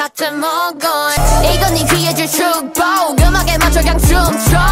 같은 모건 이건 네 귀에 줄 축복 음악에 맞춰 그냥 춤춰